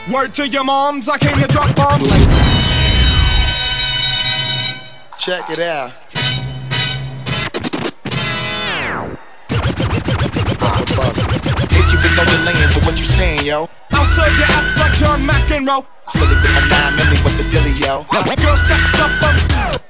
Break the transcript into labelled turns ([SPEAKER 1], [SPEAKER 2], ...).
[SPEAKER 1] Word to your moms, I came to drop bombs.
[SPEAKER 2] Check it out. Bust a bust. Hit you with no delaying, so what you saying, yo?
[SPEAKER 1] I'll serve you up like John McEnroe.
[SPEAKER 2] Silly with my 9 milli with the dilly, yo.
[SPEAKER 1] Girl steps up,